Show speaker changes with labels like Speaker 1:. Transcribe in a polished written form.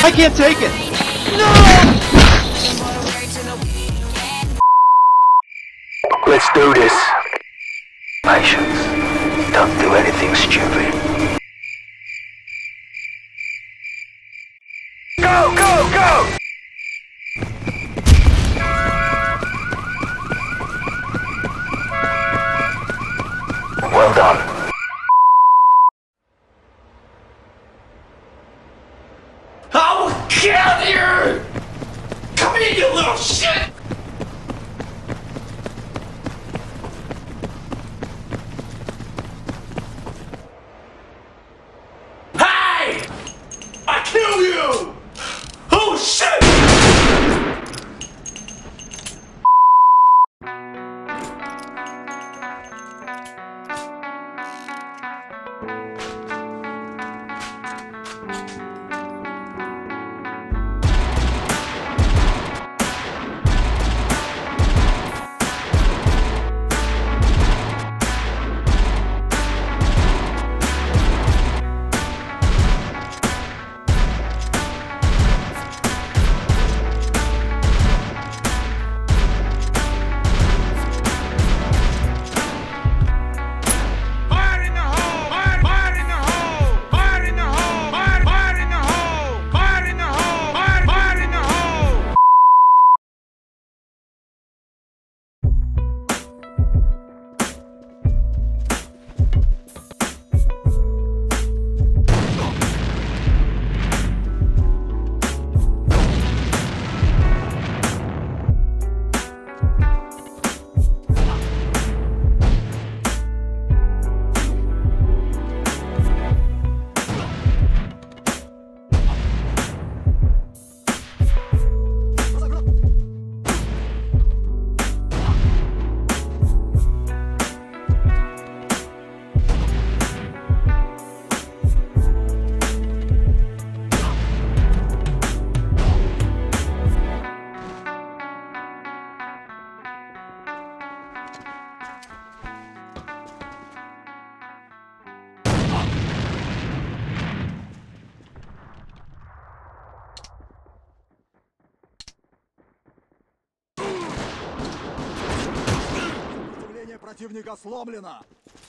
Speaker 1: I can't take it! No!
Speaker 2: Let's do this. Patience. Don't do anything stupid. Go, go, go! Well done.
Speaker 3: I will kill you! Come here, you little shit! Hey! I kill you! Oh shit!
Speaker 4: Противника сломлено!